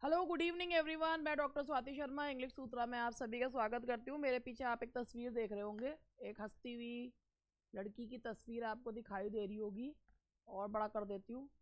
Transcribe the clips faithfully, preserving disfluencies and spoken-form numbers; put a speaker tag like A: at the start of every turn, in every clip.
A: Hello good evening everyone. मैं doctor Swati Sharma English Sutra में आप सभी का स्वागत करती हूँ। मेरे पीछे आप एक तस्वीर देख रहे होंगे, एक हंसती हुई लड़की की तस्वीर आपको दिखाई दे रही होगी। और बड़ा कर देती हूँ,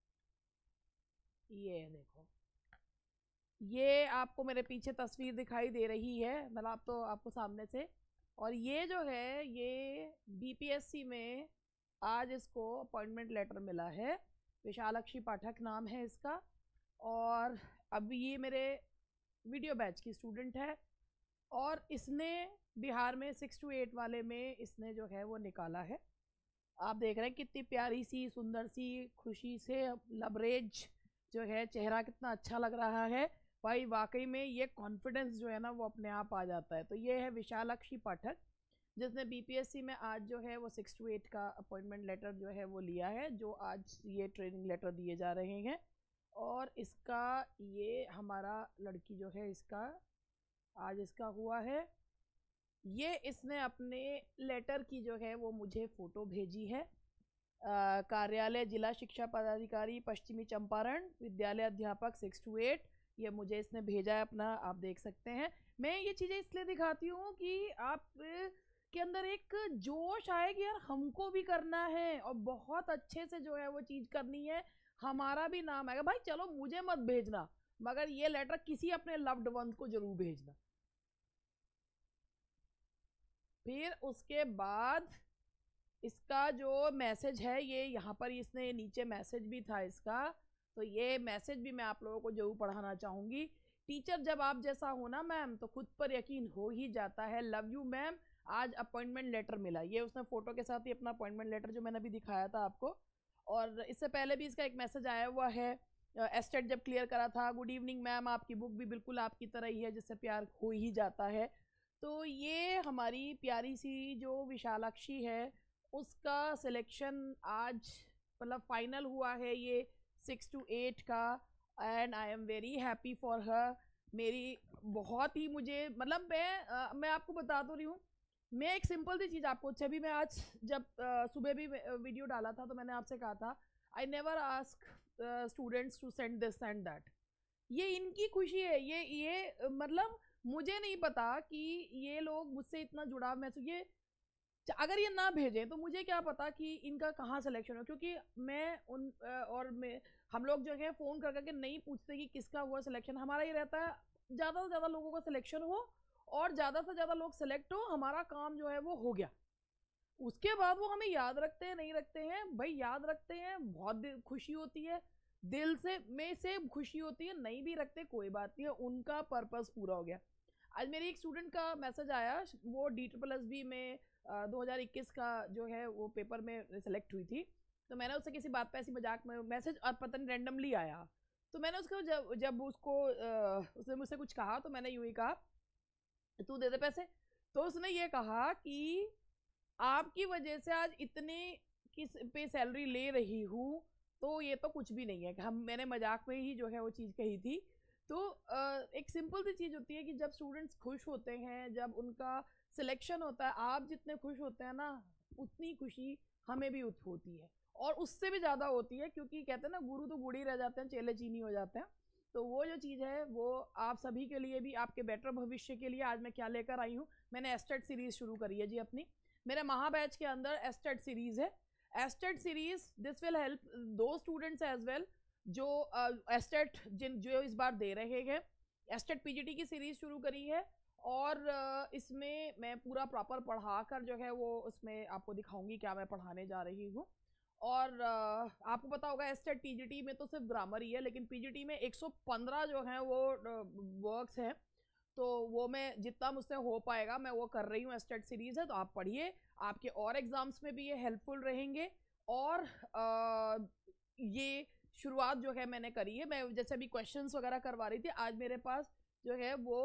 A: ये देखो, ये आपको मेरे पीछे तस्वीर दिखाई दे रही है, मतलब आप तो आपको सामने से। और ये जो है ये बीपीएससी में आज इसको अपॉइंटमेंट लेटर मिला है। विशालाक्षी पाठक नाम है इसका। और अब ये मेरे वीडियो बैच की स्टूडेंट है और इसने बिहार में सिक्स टू एट वाले में इसने जो है वो निकाला है। आप देख रहे हैं कितनी प्यारी सी सुंदर सी खुशी से लबरेज जो है, चेहरा कितना अच्छा लग रहा है भाई। वाकई में ये कॉन्फिडेंस जो है ना वो अपने आप आ जाता है। तो ये है विशालाक्षी पाठक, जिसने बीपीएससी में आज जो है वो सिक्स टू एट का अपॉइंटमेंट लेटर जो है वो लिया है, जो आज ये ट्रेनिंग लेटर दिए जा रहे हैं। और इसका ये हमारा लड़की जो है इसका आज इसका हुआ है। ये इसने अपने लेटर की जो है वो मुझे फ़ोटो भेजी है। कार्यालय जिला शिक्षा पदाधिकारी पश्चिमी चंपारण, विद्यालय अध्यापक सिक्स टू एट, ये मुझे इसने भेजा है अपना, आप देख सकते हैं। मैं ये चीज़ें इसलिए दिखाती हूँ कि आप के अंदर एक जोश आए कि यार हमको भी करना है और बहुत अच्छे से जो है वो चीज़ करनी है, हमारा भी नाम आएगा। भाई चलो मुझे मत भेजना, मगर ये लेटर किसी अपने लव्ड वन को जरूर भेजना। फिर उसके बाद इसका जो मैसेज है, ये यहाँ पर इसने नीचे मैसेज भी था इसका, तो ये मैसेज भी मैं आप लोगों को जरूर पढ़ाना चाहूँगी। टीचर जब आप जैसा हो ना मैम तो खुद पर यकीन हो ही जाता है। लव यू मैम, आज अपॉइंटमेंट लेटर मिला। ये उसने फोटो के साथ ही अपना अपॉइंटमेंट लेटर जो मैंने अभी दिखाया था आपको। और इससे पहले भी इसका एक मैसेज आया हुआ है, एस्टेट जब क्लियर करा था, गुड इवनिंग मैम, आपकी बुक भी बिल्कुल आपकी तरह ही है, जिससे प्यार हो ही जाता है। तो ये हमारी प्यारी सी जो विशालाक्षी है उसका सिलेक्शन आज मतलब फाइनल हुआ है ये सिक्स टू एट का। And I am very happy for her. मेरी बहुत ही मुझे मतलब मैं आ, मैं आपको बता तो रही हूँ। मैं एक सिंपल सी चीज़ आपको, जब मैं आज जब सुबह भी वीडियो डाला था तो मैंने आपसे कहा था I never ask students to send this and that. ये इनकी खुशी है। ये ये मतलब मुझे नहीं पता कि ये लोग मुझसे इतना जुड़ाव महसूस, ये अगर ये ना भेजें तो मुझे क्या पता कि इनका कहाँ सिलेक्शन हो। क्योंकि मैं उन और मैं हम लोग जो है फ़ोन कर करके नहीं पूछते कि किसका हुआ सिलेक्शन। हमारा ये रहता है ज़्यादा से ज़्यादा लोगों का सिलेक्शन हो और ज़्यादा से ज़्यादा लोग सेलेक्ट हो, हमारा काम जो है वो हो गया। उसके बाद वो हमें याद रखते हैं नहीं रखते हैं, भाई याद रखते हैं बहुत खुशी होती है, दिल से में से खुशी होती है। नहीं भी रखते कोई बात नहीं है, उनका पर्पस पूरा हो गया। आज मेरी एक स्टूडेंट का मैसेज आया, वो डी ट्रिपल एस बी में दो हज़ार इक्कीस का जो है वो पेपर में सेलेक्ट हुई थी। तो मैंने उससे किसी बात पे ऐसी मजाक में मैसेज और पता नहीं रैंडमली आया, तो मैंने उसको जब जब उसको आ, उसने मुझसे कुछ कहा तो मैंने यूँ ही कहा तू दे दे पैसे। तो उसने ये कहा कि आपकी वजह से आज इतने किस पे सैलरी ले रही हूँ, तो ये तो कुछ भी नहीं है। हम मैंने मजाक में ही जो है वो चीज़ कही थी। तो एक सिंपल सी चीज़ होती है कि जब स्टूडेंट्स खुश होते हैं, जब उनका सिलेक्शन होता है, आप जितने खुश होते हैं ना उतनी खुशी हमें भी होती है और उससे भी ज़्यादा होती है। क्योंकि कहते हैं ना गुरु तो गुड़ ही रह जाते हैं, चेले चीनी हो जाते हैं। तो वो जो चीज़ है वो आप सभी के लिए भी, आपके बेटर भविष्य के लिए आज मैं क्या लेकर आई हूँ। मैंने एस्टेट सीरीज़ शुरू करी है जी अपनी, मेरे महाबैच के अंदर एस्टेट सीरीज़ है। Estate series this will help to students as well जो एस्टेट जिन जो इस बार दे रहे हैं। एस्टेट पीजीटी की सीरीज़ शुरू करी है और uh, इसमें मैं पूरा प्रॉपर पढ़ा कर जो है वो उसमें आपको दिखाऊंगी क्या मैं पढ़ाने जा रही हूँ। और uh, आपको पता होगा एस्टेट टीजीटी में तो सिर्फ ग्रामर ही है, लेकिन पीजीटी में एक सौ पंद्रह जो हैं वो वर्क्स हैं। तो वो मैं जितना मुझसे हो पाएगा मैं वो कर रही हूँ। एस्टेट सीरीज़ है तो आप पढ़िए, आपके और एग्जाम्स में भी ये हेल्पफुल रहेंगे। और आ, ये शुरुआत जो है मैंने करी है, मैं जैसे अभी क्वेश्चंस वगैरह करवा रही थी, आज मेरे पास जो है वो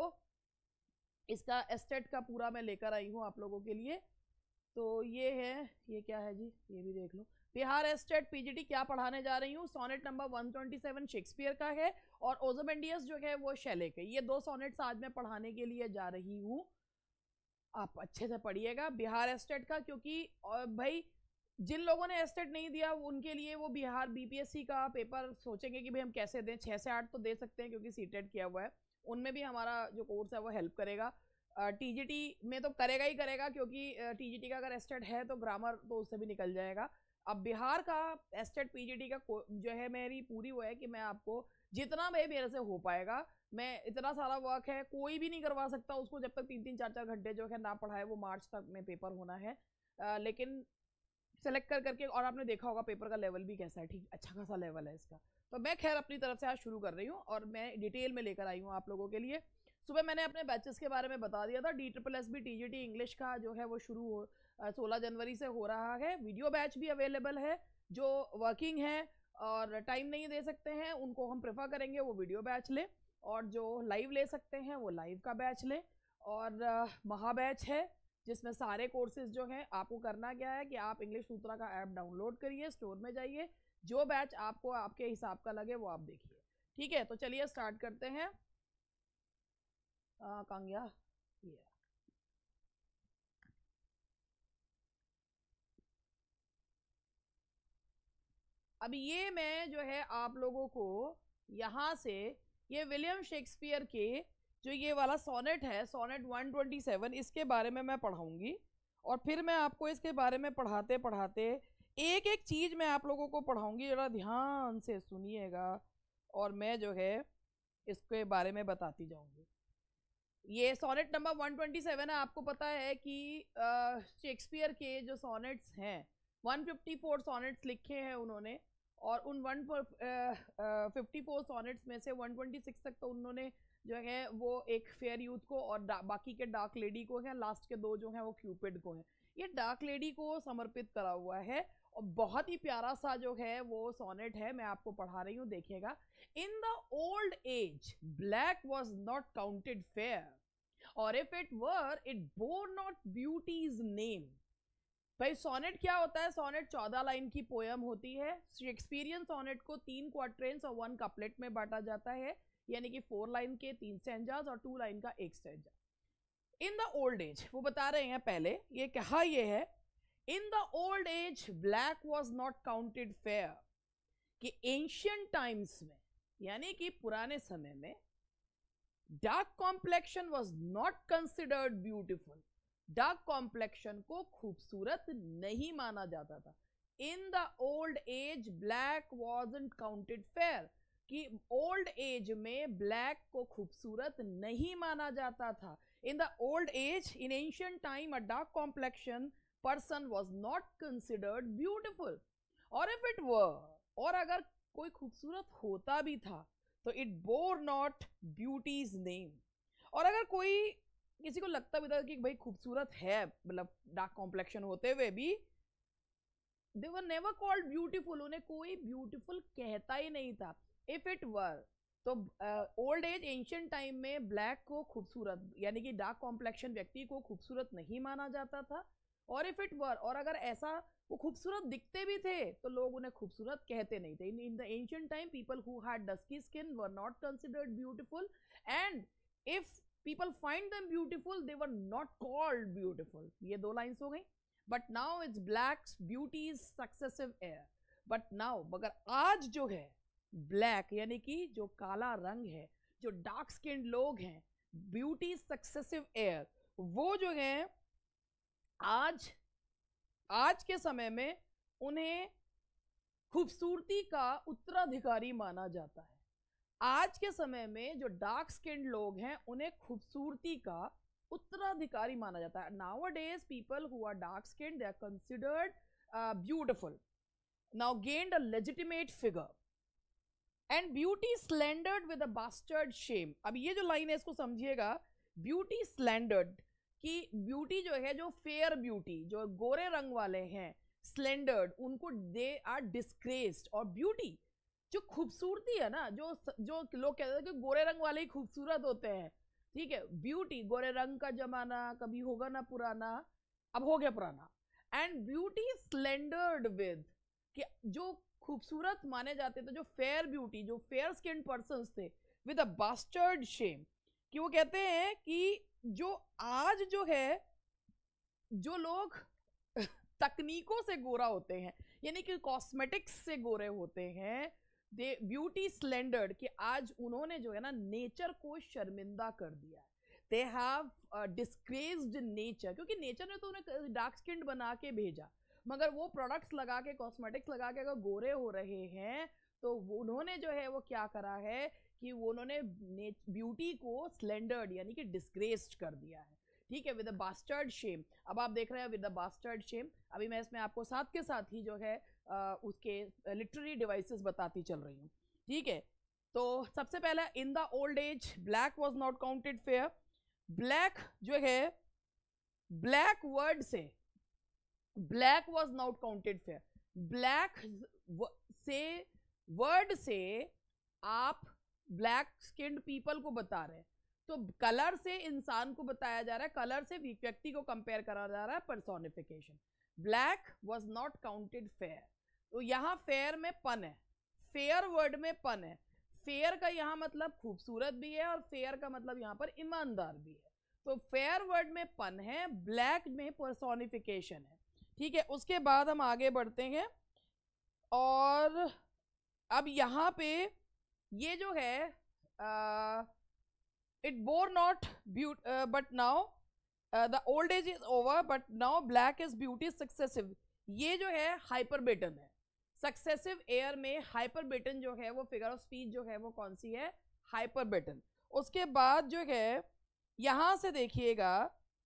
A: इसका एस्टेट का पूरा मैं लेकर आई हूँ आप लोगों के लिए। तो ये है, ये क्या है जी, ये भी देख लो। बिहार एस्टेट पीजीटी क्या पढ़ाने जा रही हूँ, sonnet number one twenty seven Shakespeare का है और ओज़ोमेंडियस जो है वो शैले के। ये दो सोनेट्स आज मैं पढ़ाने के लिए जा रही हूँ। आप अच्छे से पढ़िएगा बिहार एस्टेट का, क्योंकि भाई जिन लोगों ने एस्टेट नहीं दिया उनके लिए वो बिहार बीपीएससी का पेपर सोचेंगे कि भाई हम कैसे दें। छः से आठ तो दे सकते हैं क्योंकि सीटेट किया हुआ है, उनमें भी हमारा जो कोर्स है वो हेल्प करेगा। टीजीटी में तो करेगा ही करेगा क्योंकि टीजीटी का अगर एस्टेट है तो ग्रामर तो उससे भी निकल जाएगा। अब बिहार का एस्टेट पीजीटी का जो है मेरी पूरी वो है कि मैं आपको जितना भाई मेरे से हो पाएगा, मैं इतना सारा वर्क है कोई भी नहीं करवा सकता उसको जब तक तीन तीन चार चार घंटे जो है ना पढ़ाए। वो मार्च तक में पेपर होना है, आ, लेकिन सेलेक्ट कर करके, और आपने देखा होगा पेपर का लेवल भी कैसा है, ठीक अच्छा खासा लेवल है इसका। तो मैं खैर अपनी तरफ से आज शुरू कर रही हूँ और मैं डिटेल में लेकर आई हूँ आप लोगों के लिए। सुबह मैंने अपने बैचेस के बारे में बता दिया था। D triple S B TGT English का जो है वो शुरू हो सोलह जनवरी से हो रहा है। वीडियो बैच भी अवेलेबल है। जो वर्किंग है और टाइम नहीं दे सकते हैं उनको हम प्रेफर करेंगे वो वीडियो बैच ले, और जो लाइव ले सकते हैं वो लाइव का बैच ले। और महा बैच है जिसमें सारे कोर्सेज जो हैं, आपको करना क्या है कि आप इंग्लिश सूत्रा का ऐप डाउनलोड करिए, स्टोर में जाइए, जो बैच आपको आपके हिसाब का लगे वो आप देखिए। ठीक है, तो चलिए स्टार्ट करते हैं। कहाँ गया ये? अब ये मैं जो है आप लोगों को यहाँ से ये विलियम शेक्सपियर के जो ये वाला सोनेट है, सोनेट एक सौ सत्ताईस, इसके बारे में मैं पढ़ाऊंगी। और फिर मैं आपको इसके बारे में पढ़ाते पढ़ाते एक एक चीज़ मैं आप लोगों को पढ़ाऊंगी, जरा ध्यान से सुनिएगा और मैं जो है इसके बारे में बताती जाऊंगी। ये सोनेट नंबर एक सौ सत्ताईस है। आपको पता है कि शेक्सपियर के जो सोनेट्स हैं एक सौ चौवन सोनेट्स लिखे हैं उन्होंने, और उन एक सौ चौवन सोनेट्स में से एक सौ छब्बीस तक तो उन्होंने जो है वो एक फेयर यूथ को और बाकी के डार्क लेडी को है, लास्ट के दो जो हैं वो क्यूपिड को हैं। ये डार्क लेडी को समर्पित करा हुआ है और बहुत ही प्यारा सा जो है वो सोनेट है, मैं आपको पढ़ा रही हूँ, देखिएगा। In the old age black was not counted fair, और if it were it bore not beauty's name. भाई सोनेट क्या होता है? सोनेट चौदह लाइन की पोयम होती है। शेक्सपियरियन सोनेट को तीन क्वार्ट्रेंस और वन कपलेट में बांटा जाता है, यानी कि फोर लाइन के तीन स्टैंजास और टू लाइन का एक stanza. In the old age, वो बता रहे हैं पहले ये कहा ये है, in the old age black was not counted fair, कि एंशियंट टाइम्स में यानी कि पुराने समय में dark complexion was not considered beautiful. Dark complexion को खूबसूरत नहीं माना जाता था। In the old age black wasn't counted fair, कि ओल्ड एज में ब्लैक को खूबसूरत नहीं माना जाता था। In the old age, in ancient time, a dark complexion person was not considered beautiful, और इफ इट वर, और अगर कोई खूबसूरत होता भी था तो it bore not beauty's name, और अगर कोई किसी को लगता भी था कि भाई खूबसूरत है, मतलब डार्क कॉम्प्लेक्शन होते हुए भी, they were never called beautiful, उन्हें कोई ब्यूटीफुल कहता ही नहीं था। इफ इट वर, तो ओल्ड एज एंशियंट टाइम में ब्लैक को खूबसूरत यानी कि डार्क कॉम्प्लेक्शन व्यक्ति को खूबसूरत नहीं माना जाता था। और इफ इट वर, और अगर ऐसा वो खूबसूरत दिखते भी थे तो लोग उन्हें खूबसूरत कहते नहीं थे। In the ancient time people who had dusky skin were not considered beautiful, and if people find them beautiful they were not called beautiful। ये दो लाइन्स हो गई। but now it's black's beauty's successive air, but now, मगर आज जो है black यानी कि जो काला रंग है, जो डार्क स्किन लोग हैं, ब्यूटी सक्सेसिव एयर, वो जो है आज आज के समय में उन्हें खूबसूरती का उत्तराधिकारी माना जाता है। आज के समय में जो डार्क स्किन लोग हैं उन्हें खूबसूरती का उत्तराधिकारी माना जाता है। Nowadays people who are dark skinned they are considered uh, beautiful, now gained a legitimate figure and beauty slandered with a bastard shame। अब ये जो लाइन है इसको समझिएगा, beauty slandered, कि ब्यूटी जो है, जो फेयर ब्यूटी, जो गोरे रंग वाले हैं, स्लेंडर्ड, उनको दे आर डिस्ग्रेस्ड। और ब्यूटी जो खूबसूरती है ना, जो जो लोग कहते हैं कि गोरे रंग वाले ही खूबसूरत होते हैं, ठीक है, ब्यूटी, गोरे रंग का जमाना कभी होगा ना पुराना, अब हो गया पुराना। एंड ब्यूटी स्लेंडर्ड विद, कि जो खूबसूरत माने जाते थे, जो फेयर ब्यूटी, जो फेयर स्किन पर्सन्स थे, विद अ बास्टर्ड शेम, कि वो कहते हैं कि जो आज जो है जो लोग तकनीकों से गोरा होते हैं, यानी कि कॉस्मेटिक्स से गोरे होते हैं। दे ब्यूटी स्लेंडर्ड, कि आज उन्होंने जो है ना नेचर को शर्मिंदा कर दिया है। दे हैव डिस्ग्रेस्ड नेचर, क्योंकि नेचर ने तो उन्हें डार्क स्किन बना के भेजा, मगर वो प्रोडक्ट्स लगा के, कॉस्मेटिक्स लगा के अगर गोरे हो रहे हैं तो उन्होंने जो है वो क्या करा है कि वो उन्होंने ब्यूटी को स्लेंडर्ड यानी कि डिस्ग्रेस्ड कर दिया है। ठीक है, विद द बास्टर्ड शेम। अब आप देख रहे हैं विद द बास्टर्ड शेम। अभी मैं इसमें आपको साथ के साथ ही जो है आ, उसके लिटरेरी डिवाइसेस बताती चल रही हूँ। ठीक है, तो सबसे पहला, in the old age black was not counted fair. Black जो है, ब्लैक वर्ड से, black was not counted fair, black से वर्ड से आप ब्लैक स्किन्ड पीपल को बता रहे हैं, तो कलर से इंसान को बताया जा रहा है, कलर से व्यक्ति को कंपेयर करा जा रहा है, personification. Black was not counted fair, तो यहाँ फेयर में पन है, फेयर वर्ड में पन है। फेयर का यहाँ मतलब खूबसूरत भी है और फेयर का मतलब यहाँ पर ईमानदार भी है, तो फेयर वर्ड में पन है, ब्लैक में पर्सोनिफिकेशन है। ठीक है, उसके बाद हम आगे बढ़ते हैं और अब यहाँ पे ये जो है it bore not beauty but now the old age is over but now black is beauty successive. ये जो है हाइपरबेटन है, सक्सेसिव एयर में हाइपरबेटन जो है वो फिगर ऑफ स्पीच जो है वो कौन सी है, हाइपरबेटन। उसके बाद जो है यहां से देखिएगा,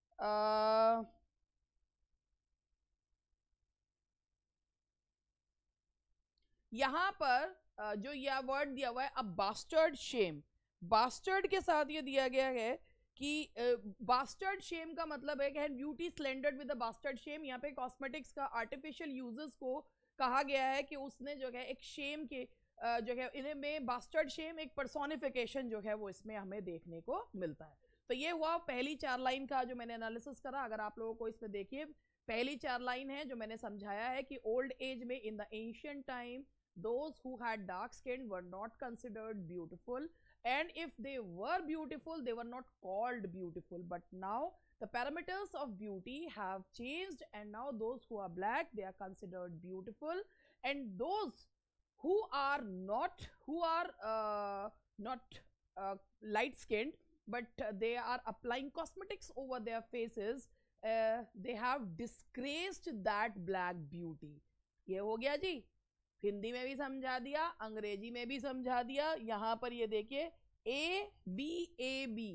A: यहां पर uh, जो यह वर्ड दिया हुआ है अब बास्टर्ड शेम, बास्टर्ड के साथ ये दिया गया है कि बास्टर्ड uh, शेम का मतलब है कि beauty slandered with the bastard shame. यहाँ पे कॉस्मेटिक्स का आर्टिफिशियल यूजेस को कहा गया है कि उसने जो है एक शेम के uh, जो है इन्हें में बास्टर्ड शेम एक पर्सोनिफिकेशन जो है वो इसमें हमें देखने को मिलता है। तो ये हुआ पहली चार लाइन का जो मैंने एनालिसिस करा। अगर आप लोगों को इसमें देखिए, पहली चार लाइन है जो मैंने समझाया है कि ओल्ड एज में in the ancient time those who had dark skin were not considered beautiful, and if they were beautiful they were not called beautiful, but now the parameters of beauty have changed and now those who are black they are considered beautiful, and those who are not who are uh, not uh, light skinned but uh, they are applying cosmetics over their faces, uh, they have disgraced that black beauty। ये हो गया जी, हिंदी में भी समझा दिया, अंग्रेजी में भी समझा दिया। यहां पर ये देखिए, A B A B,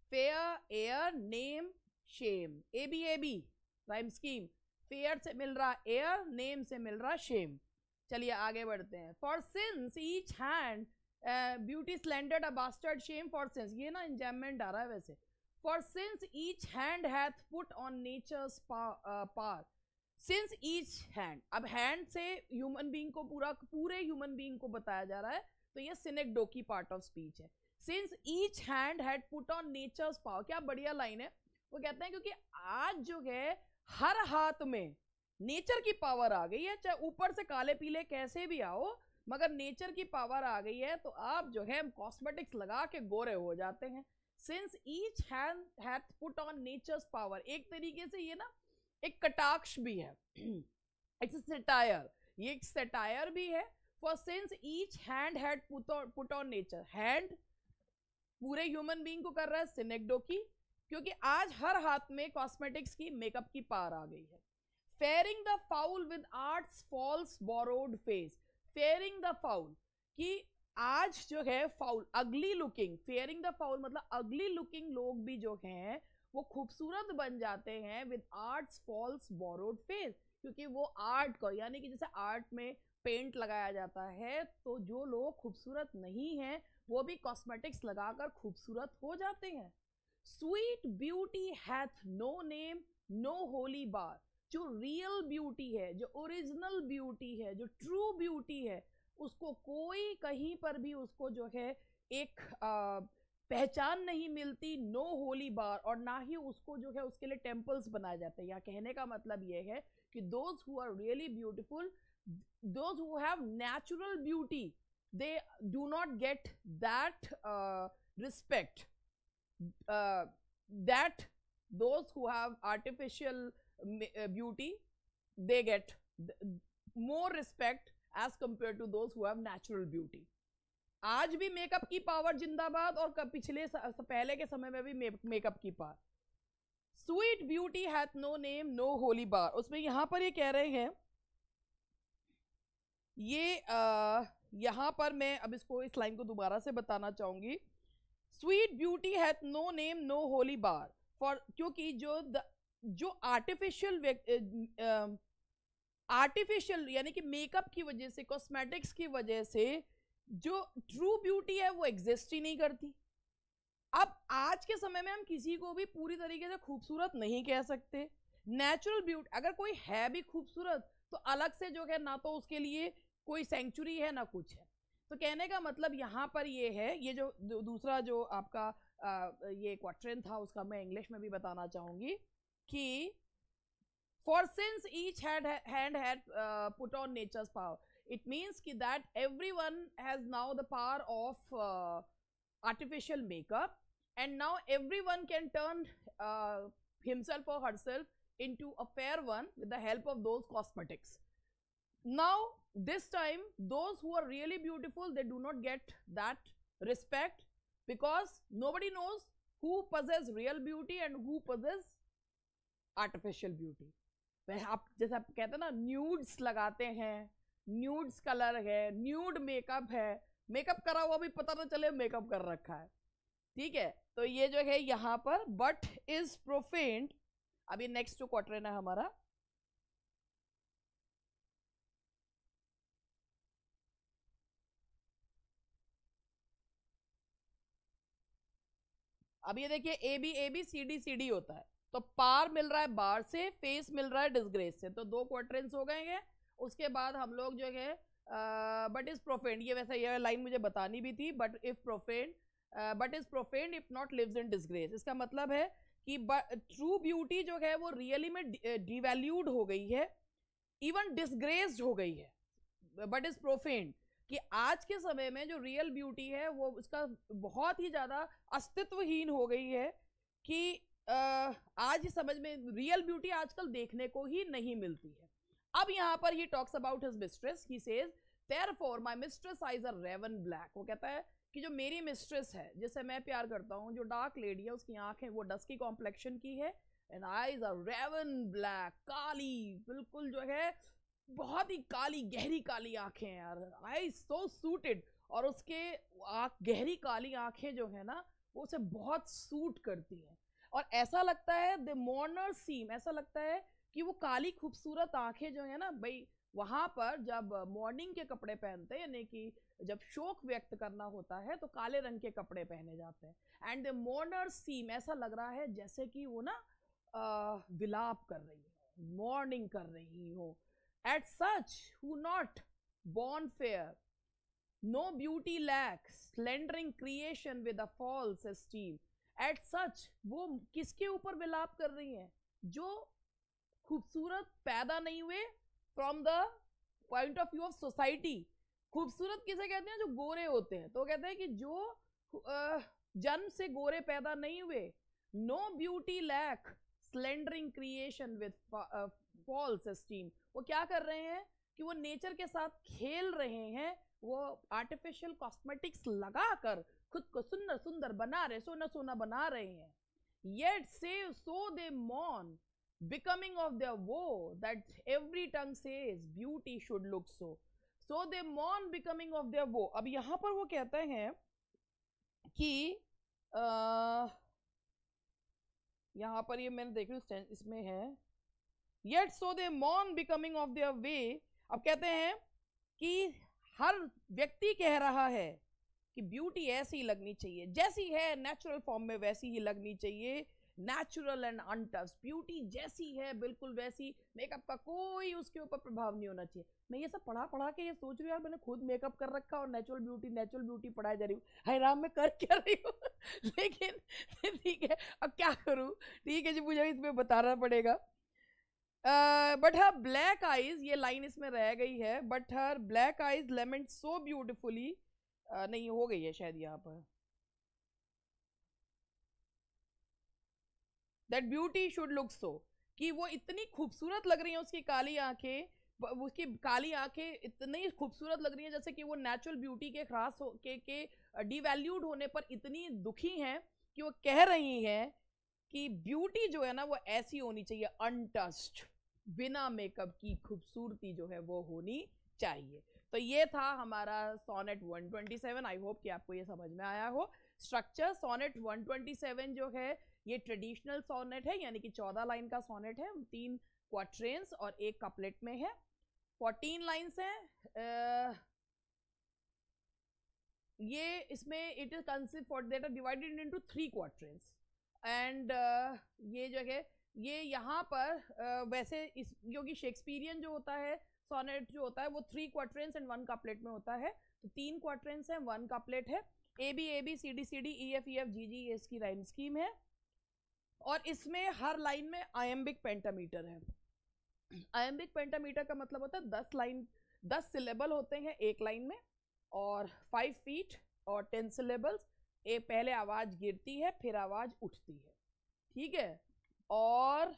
A: fair heir name shame, A B A B rhyme scheme, fair से मिल रहा एयर, नेम से मिल रहा शेम। चलिए आगे बढ़ते हैं। For since each hand beauty slandered a bastard shame, for since ये ना इंजैममेंट आ रहा है वैसे, for since each hand hath put on nature's power, since each hand, अब हैंड से ह्यूमन बीइंग को पूरा पूरे ह्यूमन बीइंग को बताया जा रहा है, तो ये सिनेक्डोकी पार्ट ऑफ स्पीच है। Since each hand had put on nature's power, क्या बढ़िया लाइन है। वो कहते हैं क्योंकि आज जो है हर हाथ में नेचर की पावर आ गई है, चाहे ऊपर से काले पीले कैसे भी आओ मगर नेचर की पावर आ गई है, तो आप जो है कॉस्मेटिक्स लगा के गोरे हो जाते हैं। Since each hand had put on nature's power, एक तरीके से ये ना एक कटाक्ष भी है, इट्स सटायर, ये एक सटायर भी है। For since each hand had put on nature, hand पूरे ह्यूमन बीइंग को कर रहा है सिनेक्डोकी, क्योंकि आज हर हाथ में कॉस्मेटिक्स की मेकअप की पावर आ गई है। Fairing the foul with art's false borrowed face, fairing the foul कि आज जो है फाउल अगली लुकिंग, फेयरिंग द फाउल मतलब अगली लुकिंग लोग भी जो हैं वो खूबसूरत बन जाते हैं with art's false borrowed face, क्योंकि वो आर्ट को, यानी कि जैसे आर्ट में पेंट लगाया जाता है तो जो लोग खूबसूरत नहीं हैं वो भी कॉस्मेटिक्स लगाकर खूबसूरत हो जाते हैं। Sweet beauty hath no name no holy bower, जो रियल ब्यूटी है, जो ओरिजिनल ब्यूटी है, जो ट्रू ब्यूटी है, उसको कोई कहीं पर भी उसको जो है एक आ, पहचान नहीं मिलती, नो होली बार, और ना ही उसको जो है उसके लिए टेम्पल्स बनाए जाते हैं। यहाँ कहने का मतलब ये है कि those who are really beautiful, those who have natural beauty, they do not get that respect that those who have artificial beauty they get more respect as compared to those who have natural beauty. आज भी makeup की power जिंदाबाद, और पिछले पहले के समय में भी मेकअप की power. Sweet beauty hath no name no holy bower. उसमें यहां पर ये कह रहे हैं, ये आ, यहां पर मैं अब इसको इस लाइन को दोबारा से बताना चाहूंगी. Sweet beauty hath no name no holy bower. For क्योंकि जो द, जो आर्टिफिशियल आर्टिफिशियल यानी कि मेकअप की वजह से, कॉस्मेटिक्स की वजह से जो ट्रू ब्यूटी है वो एग्जिस्ट ही नहीं करती. अब आज के समय में हम किसी को भी पूरी तरीके से खूबसूरत नहीं कह सकते. नेचुरल ब्यूटी, अगर कोई है भी खूबसूरत तो अलग से जो है ना तो उसके लिए कोई सेंचुरी है ना कुछ है. तो कहने का मतलब यहाँ पर ये है, ये जो दूसरा जो आपका आ, ये क्वाट्रेन था उसका मैं इंग्लिश में भी बताना चाहूंगी कि for since each had hand had uh, put on nature's power, it means ki that everyone has now the power of uh, artificial makeup, and now everyone can turn uh, himself or herself into a fair one with the help of those cosmetics. Now this time those who are really beautiful, they do not get that respect, because nobody knows who possess real beauty and who possess artificial beauty. आप जैसे आप कहते हैं ना, nudes लगाते हैं, nudes colour है, nude makeup है, मेकअप करा हुआ भी पता ना चले मेकअप कर रखा है. ठीक है, तो ये जो है यहाँ पर बट इज प्रोफेन्ड. अभी नेक्स्ट जो क्वार्टरन है हमारा, अब ये देखिए A B A B C D C D होता है. तो पार मिल रहा है बार से, फेस मिल रहा है डिसग्रेस से, तो दो क्वार्टरेंस हो गए हैं. उसके बाद हम लोग जो है बट इज प्रोफेंड, ये वैसे ये लाइन मुझे बतानी भी थी, but if profaned but is profaned if not lives in disgrace. इसका मतलब है कि ट्रू ब्यूटी जो है वो रियली में डिवैल्यूड हो गई है, इवन डिसग्रेस्ड हो गई है. बट इज प्रोफेंड कि आज के समय में जो रियल ब्यूटी है वो उसका बहुत ही ज्यादा अस्तित्वहीन हो गई है, कि Uh, आज इस समझ में रियल ब्यूटी आजकल देखने को ही नहीं मिलती है. अब यहाँ पर he talks about his mistress. He says therefore my mistress eyes are raven black. वो कहता है कि जो मेरी मिस्ट्रेस है, जिससे मैं प्यार करता हूँ, जो डार्क लेडी है, उसकी आंखें वो डस्की कॉम्प्लेक्शन की है, and eyes are raven black, काली, बिल्कुल जो है बहुत ही काली, गहरी काली आंखें यार. Eyes so suited. और उसके गहरी काली आंखें जो है ना वो उसे बहुत सूट करती हैं. और ऐसा लगता है द मॉर्नर सीम, ऐसा लगता है कि वो काली खूबसूरत आंखें जो है ना भाई, वहां पर जब मॉर्निंग के कपड़े पहनते हैं, यानी कि जब शोक व्यक्त करना होता है तो काले रंग के कपड़े पहने जाते हैं. एंड द मॉर्नर सीम, ऐसा लग रहा है जैसे कि वो ना आ, विलाप कर रही हो, मॉर्निंग कर रही हो. At such who not born fair, no beauty lack, slandering creation with a false esteem. At such, वो किसके ऊपर विलाप कर रही हैं? जो खूबसूरत पैदा नहीं हुए from the point of view of society. खूबसूरत किसे कहते हैं? जो गोरे होते हैं. तो कहते हैं कि जो जन्म से गोरे पैदा नहीं हुए, no beauty lack, slandering creation with false esteem. वो क्या कर रहे हैं कि वो नेचर के साथ खेल रहे हैं, वो आर्टिफिशियल कॉस्मेटिक्स लगाकर खुद को सुंदर सुंदर बना रहे, सोना सोना बना रहे हैं. Yet say so they mourn, becoming of their woe, that every tongue says beauty should look so. So they mourn becoming of their woe. अब यहाँ पर वो कहते हैं कि आ, यहाँ पर ये मैंने देख रही हूँ इसमें है, Yet so they mourn becoming of their way. अब कहते हैं कि हर व्यक्ति कह रहा है कि ब्यूटी ऐसी ही लगनी चाहिए, जैसी है नेचुरल फॉर्म में वैसी ही लगनी चाहिए, नेचुरल एंड अनटच्ड. ब्यूटी जैसी है बिल्कुल वैसी, मेकअप का कोई उसके ऊपर प्रभाव नहीं होना चाहिए. मैं ये सब पढ़ा पढ़ा के ये सोच रही हूँ यार, मैंने खुद मेकअप कर रखा और नेचुरल ब्यूटी नेचुरल ब्यूटी पढ़ाई जा रही हूँ. हाय राम, मैं कर क्या रही हूँ? लेकिन ठीक है, अब क्या करूँ? ठीक है जी, मुझे इसमें बताना पड़ेगा. बट हर ब्लैक आईज, ये लाइन इसमें रह गई है, but her black eyes lament so beautifully. नहीं हो गई है शायद यहाँ पर, that beauty should look so. कि वो इतनी खूबसूरत लग रही है, उसकी काली आंखें, उसकी काली आंखें इतनी खूबसूरत लग रही है जैसे कि वो नेचुरल ब्यूटी के ख्रास हो के के डिवैल्यूड होने पर इतनी दुखी हैं कि वो कह रही हैं कि ब्यूटी जो है ना वो ऐसी होनी चाहिए, अनटच्ड, बिना मेकअप की खूबसूरती जो है वो होनी चाहिए। तो ये था हमारा sonnet one twenty seven. I hope कि आपको ये समझ में आया हो। Structure sonnet one twenty seven जो है ये ट्रेडिशनल सोनेट है, यानी कि चौदह लाइन का सोनेट है, तीन क्वाट्रेंस और एक कपलेट में है, फोर्टीन लाइन्स हैं। ये इसमें it is consist for that are divided into three quatrains and ये जो है ये यहाँ पर uh, वैसे इस क्योंकि शेक्सपियरियन जो होता है सोनेट जो होता है वो three quatrains and one couplet में होता है, तो तीन क्वाट्रेंस है, वन कपलेट है। A B A B C D C D E F E F G G ये इसकी लाइन स्कीम है, और इसमें हर लाइन में आयम्बिक पेंटामीटर है। आयम्बिक पेंटामीटर का मतलब होता है दस लाइन दस सिलेबल होते हैं एक लाइन में, और फाइव फीट और टेन सिलेबल्स। एक पहले आवाज गिरती है फिर आवाज उठती है, ठीक है। और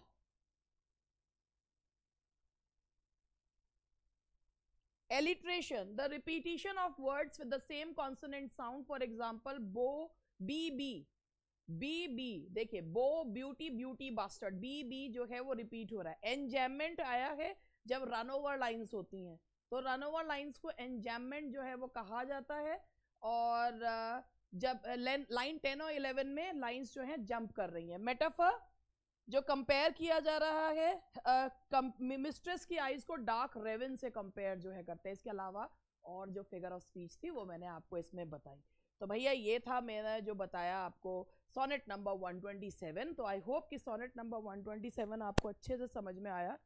A: alliteration, the repetition of words with the same consonant sound, for example bo, b b, b b, देखिए bore beauty beauty bastard, B B जो है वो रिपीट हो रहा है। एंजैममेंट आया है जब रन ओवर लाइन्स होती हैं, तो रन ओवर लाइन्स को एंजैममेंट जो है वो कहा जाता है। और जब लाइन टेन और इलेवन में लाइन्स जो है जंप कर रही हैं। मेटाफर जो कंपेयर किया जा रहा है, मिस्ट्रेस की आईज को डार्क रेवन से कंपेयर जो है करते हैं। इसके अलावा और जो फिगर ऑफ स्पीच थी वो मैंने आपको इसमें बताई। तो भैया ये था मैंने जो बताया आपको sonnet number one twenty seven. तो आई होप कि sonnet number one twenty seven आपको अच्छे से समझ में आया।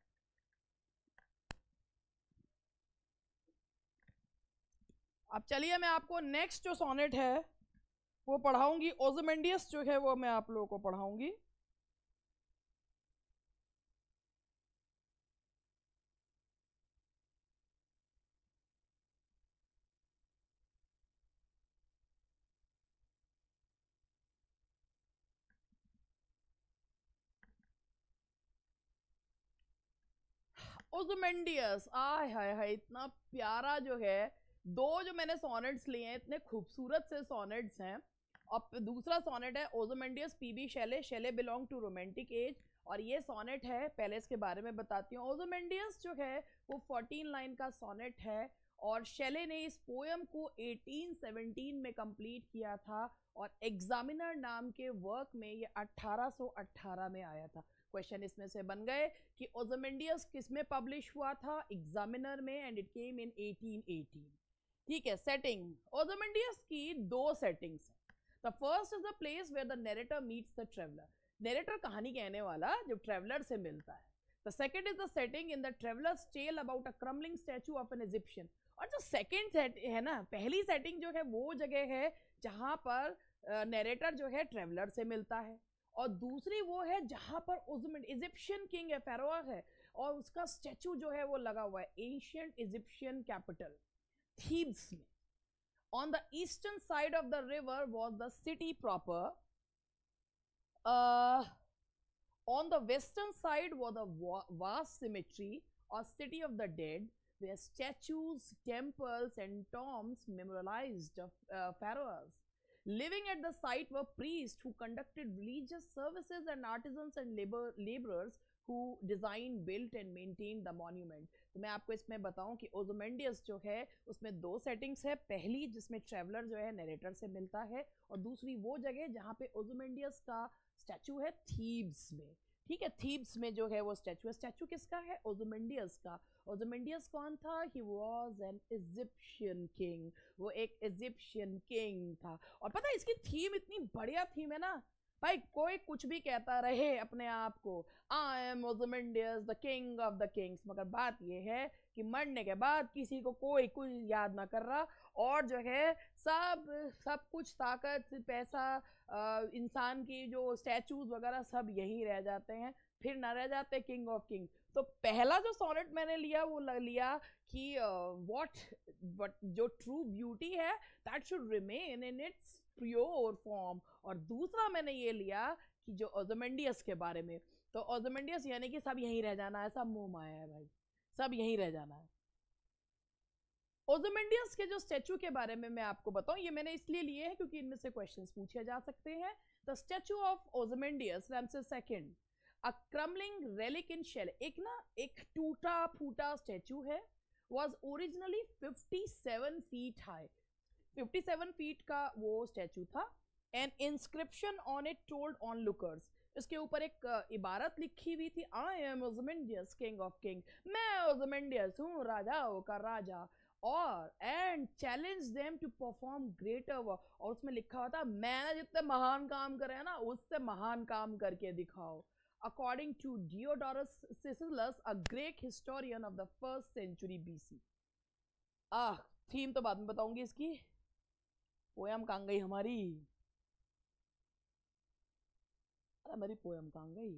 A: अब चलिए मैं आपको नेक्स्ट जो सोनेट है वो पढ़ाऊंगी, ओज़ोमेंडियस जो है वो मैं आप लोगों को पढ़ाऊंगी। ओज़ोमेंडियस, आय हाय हाय, इतना प्यारा जो है। दो जो मैंने सोनेट्स लिए हैं इतने खूबसूरत से सोनेट्स हैं। और दूसरा सोनेट है Ozymandias PB Shelley, Shelley belong to romantic age, और ये सोनेट है, पहले इसके बारे में बताती हूँ। ओज़ोमेंडियस जो है वो फोर्टीन लाइन का सोनेट है, और शेले ने इस पोयम को एटीन सेवनटीन में कंप्लीट किया था, और एग्जामिनर नाम के वर्क में ये अठारह सौ अठारह में आया था। क्वेश्चन इसमें से बन गए कि ओज़ोमेंडियस किस में पब्लिश हुआ था, एग्जामिनर में, and it came in eighteen eighteen. ठीक है। सेटिंग, ओज़ोमेंडियस की दो सेटिंग्स हैं। The first is the place where the narrator meets the traveller, narrator कहानी कहने वाला जब ट्रेवलर से मिलता है। The second is the setting in the traveller's tale about a crumbling statue of an Egyptian. और जो सेकंड सेट है ना, पहली सेटिंग जो है वो जगह है जहां पर नरेटर जो है ट्रेवलर से मिलता है, और दूसरी वो है जहां पर इजिप्शियन किंग है, फेरोआ है, और उसका स्टैचू जो है वो लगा हुआ है एंशिएंट इजिप्शियन कैपिटल थीब्स में। On the eastern side of the river was the city proper. Uh, on the western side was a vast cemetery or city of the dead, where statues, temples, and tombs memorialized of uh, pharaohs. Living at the site were priests who conducted religious services and artisans and labor laborers who designed, built and maintained the monument. तो मैं आपको इसमें बताऊं कि ओज़ोमेंडियस जो है उसमें दो सेटिंग्स है। पहली जिसमें ट्रेवलर जो है नरेटर से मिलता है, और दूसरी वो जगह जहाँ पे ओज़ोमेंडियस का स्टैचू है थीब्स में। ठीक है, थीब्स में जो है वो स्टैचू है। स्टैचू किसका है? ओज़ोमेंडियस का। ओज़ोमेंडियस कौन था? He was an Egyptian king, वो एक इजिप्शियन किंग था। और पता है इसकी थीम इतनी बढ़िया थीम है ना भाई, कोई कुछ भी कहता रहे अपने आप को, I am Ozymandias the king of the kings, मगर बात यह है कि मरने के बाद किसी को कोई कुछ याद ना कर रहा, और जो है सब सब कुछ ताकत, पैसा, इंसान की जो स्टैचूज वगैरह सब यही रह जाते हैं, फिर ना रह जाते किंग ऑफ किंग। तो पहला जो सोनेट मैंने लिया वो लिया कि व्हाट व्हाट जो ट्रू ब्यूटी है that should remain in its pure form, और दूसरा मैंने ये लिया कि जो ओज़ोमेंडियस के बारे में तो ओzymandias यानी कि सब यहीं रह जाना है, सब मोह माया है भाई, सब यहीं रह जाना है। ओzymandias के जो स्टैचू के बारे में मैं आपको बताऊं, ये मैंने इसलिए लिए हैं क्योंकि इनमें से क्वेश्चंस पूछे जा सकते हैं। द स्टैचू ऑफ ओzymandias Ramesses second, a crumbling relic in shell, एक ना एक टूटा फूटा स्टैचू है, was originally fifty-seven feet high, fifty-seven feet का वो स्टैचू था। An inscription on it told onlookers, इसके ऊपर एक इबारत लिखी हुई थी, I am Ozymandias king of king, मैं Ozymandias हूँ राजाओं का राजा, और and challenge them to perform greater work, और उसमें लिखा हुआ था मैंने जितने महान काम करे हैं ना उससे महान काम करके दिखाओ। According to Diodorus Siculus, a Greek historian of the first century B C. Ah, theme तो बाद में बताऊंगी इसकी, पोयम कहाँ गई हमारी, अरे हमारी पोयम कहाँ गई,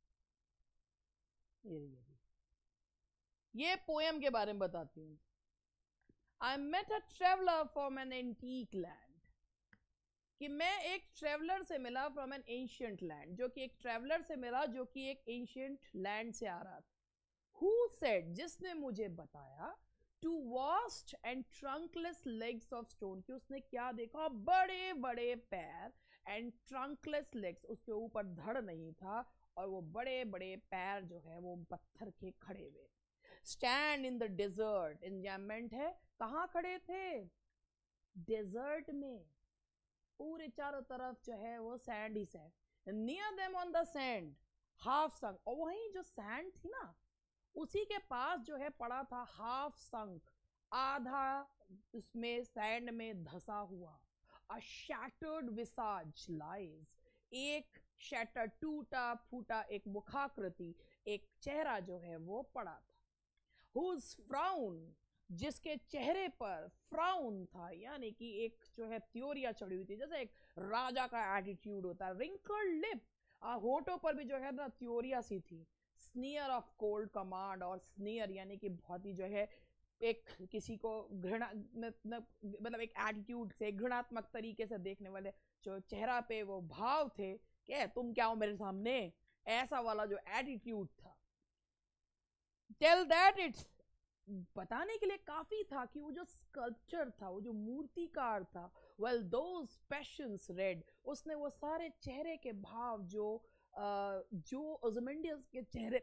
A: ये रही, ये पोयम के बारे में बताती हूँ। I met a traveler from an antique land, कि मैं एक ट्रेवलर से मिला फ्रॉम एन एंशियंट लैंड, जो कि एक ट्रेवलर से मिला जो कि एक एंशियंट लैंड से आ रहा था। Who said, जिसने मुझे बताया, two vast and trunkless legs of stone, कि उसने क्या देखा, बड़े बड़े पैर, एंड ट्रंकलेस लेग्स, उसके ऊपर धड़ नहीं था और वो बड़े बड़े पैर जो है वो पत्थर के खड़े हुए। Stand in the desert, enjambment है, कहाँ खड़े थे, डेजर्ट में, पूरे चारों तरफ जो है वो सैंड ही sand, near them on the sand half sunk, और वहीं जो सैंड थी ना उसी के पास जो है पड़ा था हाफ संक, आधा उसमें सैंड में धसा हुआ, अ शैटर्ड विसाज लाइज, एक शैटर टूटा फूटा एक मुखाकृति, एक चेहरा जो है वो पड़ा था। हुज फ्राउन, जिसके चेहरे पर फ्राउन था, यानी कि एक जो है त्योरिया चढ़ी हुई थी, जैसे एक राजा का एटीट्यूड होता है, रिंकल्ड लिप, होठों पर भी जो है ना त्योरिया सी थी, स्नीयर ऑफ कोल्ड कमांड, और स्नीयर यानी कि बहुत ही जो है एक किसी को घृणा मतलब एक एटीट्यूड से घृणात्मक तरीके से देखने वाले जो चेहरा पे वो भाव थे कि तुम क्या हो मेरे सामने, ऐसा वाला जो एटीट्यूड था। टेल दैट इट्स, बताने के लिए काफी था कि वो जो स्कल्पचर था, वो जो मूर्तिकार था, वेल दोज पैशंस रेड, उसने वो सारे चेहरे के भाव जो uh, जो ओzymandias के चेहरे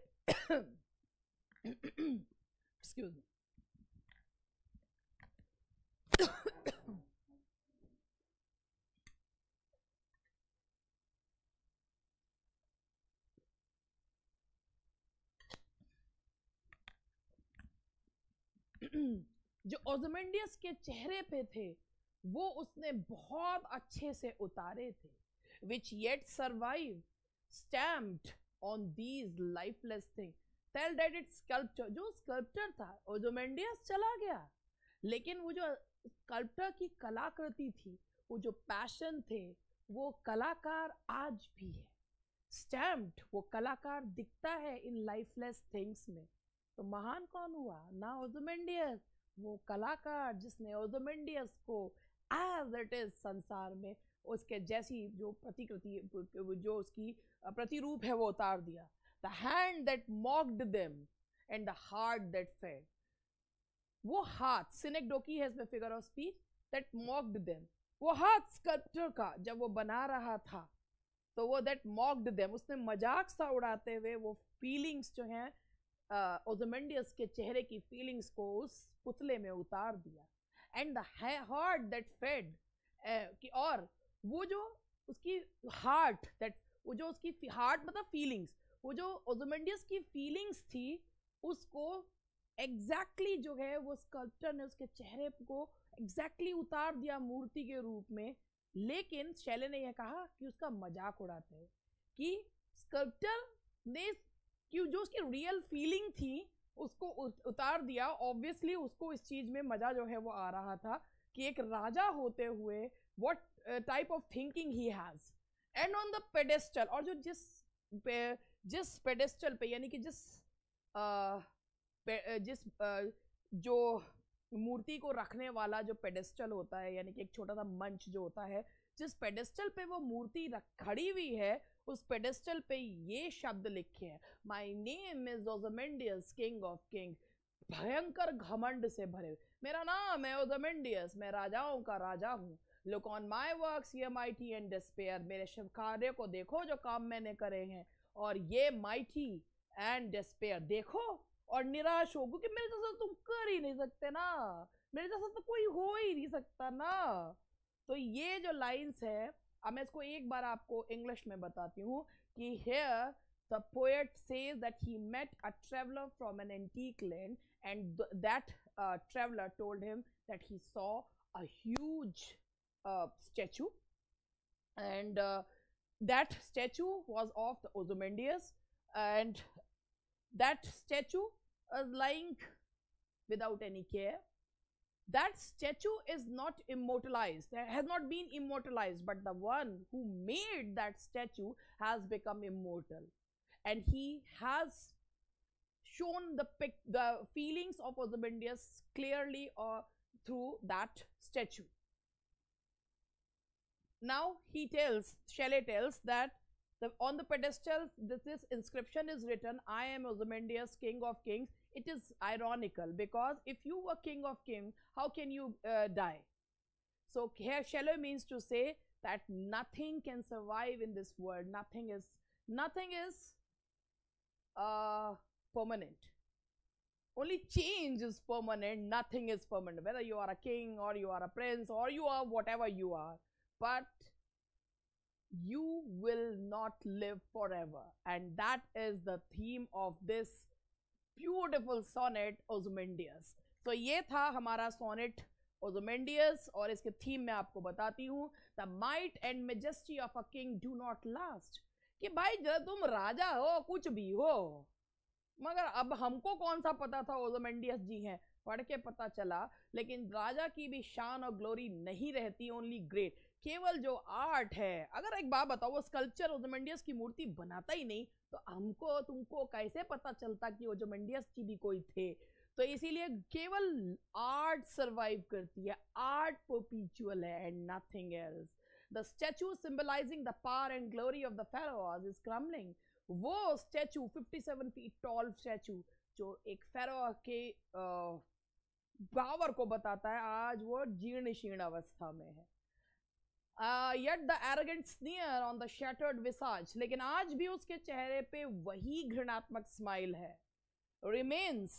A: एक्सक्यूज मी जो ओzymandias के चेहरे पे थे वो उसने बहुत अच्छे से उतारे थे, which yet survive stamped on these lifeless things, tell that it's sculpture, जो sculptor था ओzymandias चला गया, लेकिन वो जो sculptor की कलाकृति थी, वो जो पैशन थे, वो कलाकार आज भी है। stamped, वो कलाकार दिखता है इन lifeless things में। तो महान कौन हुआ ना, ओzymandias, वो कलाकार जिसने ओzymandias को एज इट इज संसार में उसके जैसी जो प्रतिकृति जो उसकी प्रतिरूप है वो उतार दिया। The hand that mocked them and the heart that fed, वो हाथ सिनेक्डोकी है इसमें figure of speech, that mocked them, वो हाथ स्कल्पचर का जब वो बना रहा था तो वो दैट मॉक्ड देम, उसने मजाक सा उड़ाते हुए वो फीलिंग्स जो हैं ओzymandias के चेहरे की फीलिंग्स को उस पुतले में उतार दिया। And the heart that fed, कि और वो जो उसकी हार्ट दैट, वो जो उसकी हार्ट मतलब फीलिंग्स, वो जो ओzymandias की फीलिंग्स थी उसको एग्जैक्टली exactly जो है वो स्कल्पचर ने उसके चेहरे को एग्जैक्टली exactly उतार दिया मूर्ति के रूप में। लेकिन शैले ने यह कहा कि उसका मजाक उड़ाते हैं कि स्कल्पचर ने कि जो उसकी रियल फीलिंग थी उसको उतार दिया। ऑब्वियसली उसको इस चीज में मजा जो है वो आ रहा था कि एक राजा होते हुए what type of thinking he has, and on the pedestal, और जो जिस पे, जिस पेडेस्टल पे यानी कि जिस uh, पे, जिस uh, जो मूर्ति को रखने वाला जो पेडेस्टल होता है, यानी कि एक छोटा सा मंच जो होता है जिस पेडेस्टल पे वो मूर्ति खड़ी हुई है उस पेडेस्टल पे ये शब्द लिखे हैं, my name is Ozymandias king of king. भयंकर घमंड से भरे, मेरा नाम है ओज़मेंडियस, मैं राजाओं का राजा हूँ। Look on my works ye mighty and despair, मेरे शिव कार्य को देखो जो काम मैंने करे हैं, और ये माइटी एंड डिस्पेयर देखो और निराश हो, क्योंकि मेरे जैसा तुम कर ही नहीं सकते ना, मेरे जैसा तो कोई हो ही नहीं सकता ना। तो ये जो लाइन्स है, अब मैं इसको एक बार आपको इंग्लिश में बताती हूँ कि here the poet says that he met a traveler from an antique land and th that uh, traveler told him that he saw a huge uh, statue, and uh, that statue was of the Ozymandias, and that statue is lying without any care. That statue is not immortalized, has not been immortalized, but the one who made that statue has become immortal, and he has shown the pic the feelings of Ozymandias clearly uh, through that statue. Now he tells, Shelley tells that the, on the pedestal this, this inscription is written, I am Ozymandias, king of kings. It is ironical because if you were king of kings, how can you uh, die? So here Shelley means to say that nothing can survive in this world. Nothing is, nothing is uh, permanent. Only change is permanent. Nothing is permanent. Whether you are a king or you are a prince or you are whatever you are, but you will not live forever. And that is the theme of this beautiful sonnet Ozymandias. तो ये था हमारा sonnet ओज़मेंडियस, और इसके theme में आपको बताती हूँ, the might and majesty of a king do not last, कि भाई जब तुम राजा हो कुछ भी हो, मगर अब हमको कौन सा पता था ओज़मेंडियस जी हैं, पढ़ के पता चला, लेकिन राजा की भी शान और ग्लोरी नहीं रहती, ओनली ग्रेट, केवल जो आर्ट है। अगर एक बात बताओ, वो स्कल्पचर ओज़मेंडियस की मूर्ति बनाता ही नहीं तो हमको तुमको कैसे पता चलता कि ओज़मेंडियस जी भी कोई थे। तो इसीलिए केवल आर्ट सर्वाइव करती है, आर्ट परपेचुअल है and nothing else. The statue symbolising the power and glory of the pharaohs is crumbling. वो स्टैचू सत्तावन फीट टॉल स्टैचू जो एक फेरो के पावर को बताता है, आज वो जीर्ण शीर्ण अवस्था में है। Uh, yet the arrogant sneer on the shattered visage, लेकिन आज भी उसके चेहरे पे वही घृणात्मक स्माइल है, remains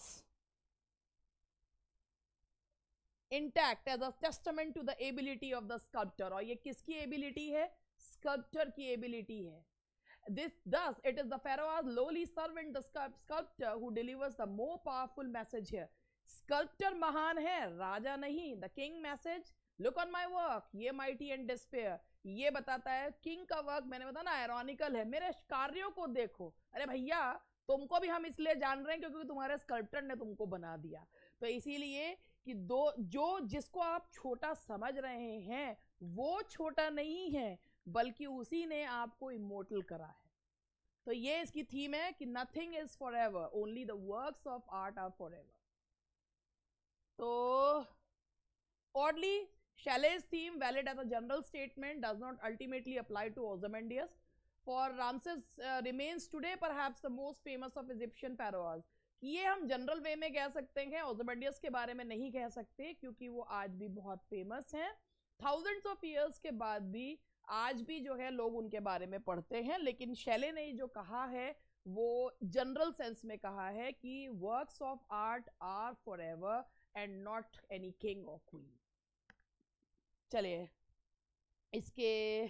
A: intact as a testament to the ability of the sculptor। और ये किसकी एबिलिटी है? स्कल्प्टर की एबिलिटी है। This thus it is the pharaoh's lowly servant, the sculptor, who delivers the more powerful message here। Sculptor महान है, राजा नहीं। The king message, look on my work ye mighty and despair, ये बताता है king का work, मैंने बताया ना आयरॉनिकल है, मेरे कार्यों को देखो। अरे भैया तुमको भी हम इसलिए जान रहे हैं क्योंकि तुम्हारे स्कल्प्टर ने तुमको बना दिया। तो इसीलिए कि दो जो जिसको आप छोटा समझ रहे हैं वो छोटा नहीं है, बल्कि उसी ने आपको इमोर्टल करा है। तो ये इसकी थीम है कि nothing is forever, only the works of art are forever. तो oddly, Shelley's theme, valid as a general statement, does not ultimately apply to Ozymandias, for Ramses uh, remains today perhaps the most famous of Egyptian pharaohs। ये हम general वे में कह सकते हैं, ओज़मेंडियस के बारे में नहीं कह सकते क्योंकि वो आज भी बहुत फेमस हैं। थाउजेंड्स ऑफ ईयर्स के बाद भी आज भी जो है लोग उनके बारे में पढ़ते हैं, लेकिन शैले ने जो कहा है वो जनरल सेंस में कहा है कि works of art are forever and not any king और क्वीन। चलिए इसके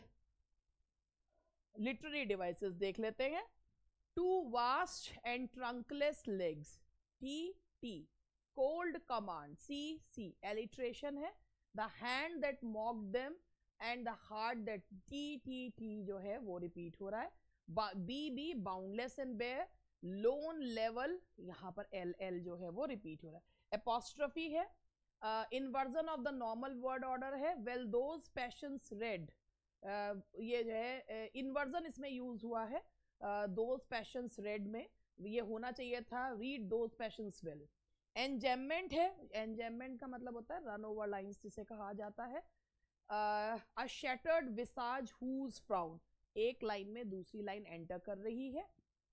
A: लिटरेरी डिवाइसेस देख लेते हैं। Two vast and trunkless legs, T T, cold command, C C, alliteration है, the hand that mock them and the heart that, T T T जो है वो रिपीट हो रहा है। B B, boundless and bare, lone level, यहाँ पर L L जो है वो रिपीट हो रहा है। एपोस्ट्रोफी है, inversion of the normal word order है, वेल दोज पैशंस रेड, ये जो है इनवर्जन uh, इसमें यूज हुआ है, दोज पैशंस रेड में, ये होना चाहिए था read those passions well. Enjambment है, एंजेममेंट का मतलब होता है रन ओवर लाइन्स जिसे कहा जाता है। A shattered visage whose frown, एक लाइन में दूसरी लाइन एंटर कर रही है।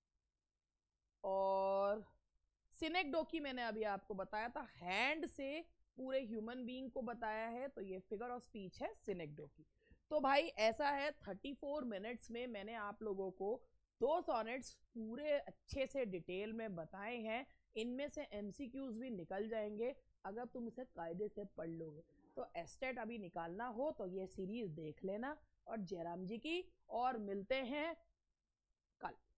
A: और सिनेक्डोकी मैंने अभी आपको बताया था, हैंड से पूरे ह्यूमन बीइंग को बताया है, तो ये फिगर ऑफ स्पीच है सिनेक्डोकी। तो भाई ऐसा है, थर्टी फोर मिनट्स में मैंने आप लोगों को दो सॉनेट्स पूरे अच्छे से डिटेल में बताए हैं। इनमें से एमसीक्यूज भी निकल जाएंगे अगर तुम इसे कायदे से पढ़ लोगे। तो एस्टेट अभी निकालना हो तो ये सीरीज देख लेना और जयराम जी की, और मिलते हैं कल।